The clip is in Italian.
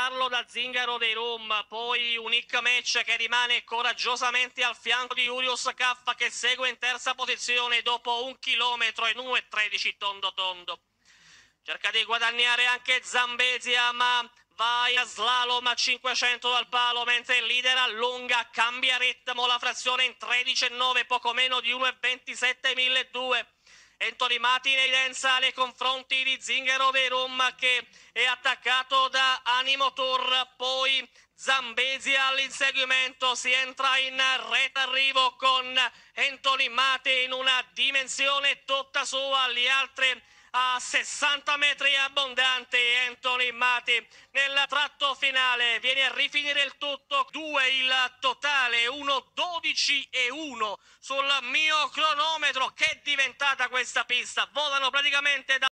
farlo da Zingaro dei Rum, poi un Nick Match che rimane coraggiosamente al fianco di Julius Caffa che segue in terza posizione dopo 1 chilometro in 1,13 tondo tondo. Cerca di guadagnare anche Zambezia, ma va in slalom a 500 dal palo, mentre il leader allunga, cambia ritmo, la frazione in 13,9, poco meno di 1,27 1.200. Anthony Mati in evidenza nei confronti di Zingaro dei Rum che è attaccato da Animo Tour, poi Zambezia all'inseguimento, si entra in retta arrivo con Anthony Mati in una dimensione tutta sua, gli altri a 60 metri abbondante. Anthony Mati nel tratto finale viene a rifinire il tutto, 2 il totale, 1:12:1 sul mio cronometro. Che è diventata questa pista, volano praticamente da